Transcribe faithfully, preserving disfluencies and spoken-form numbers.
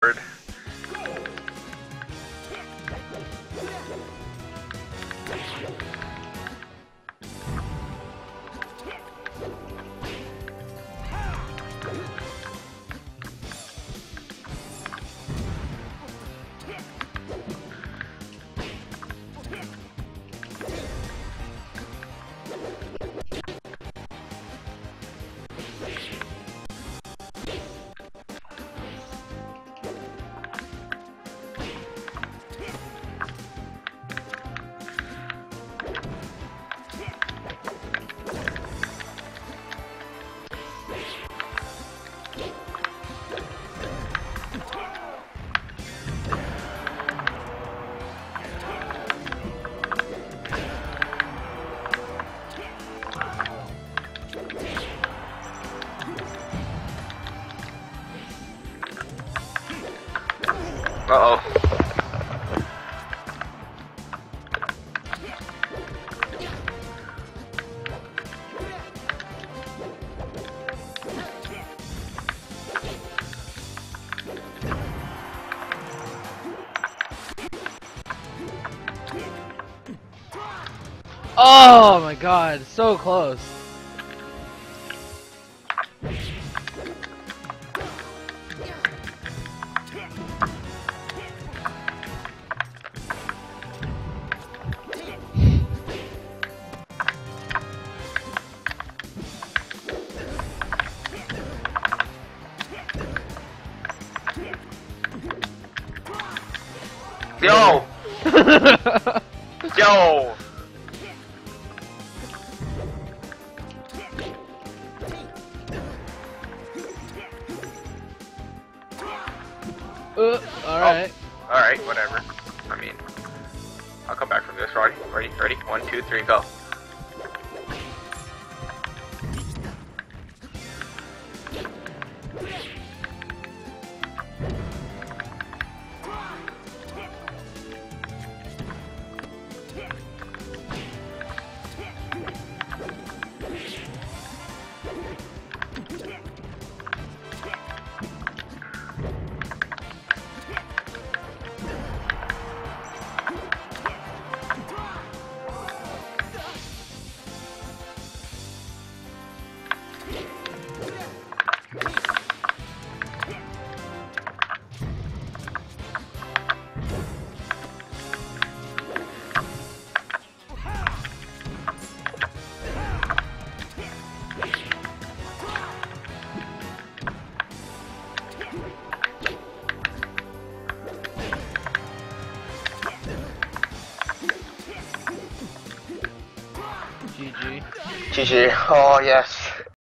Uh-oh. Oh my god, so close. Yo! Yo! Uh, alright. Oh, alright, whatever. I mean, I'll come back from this. Ready? Ready? Ready? One, two, three, go. G G. G G. Oh, yes.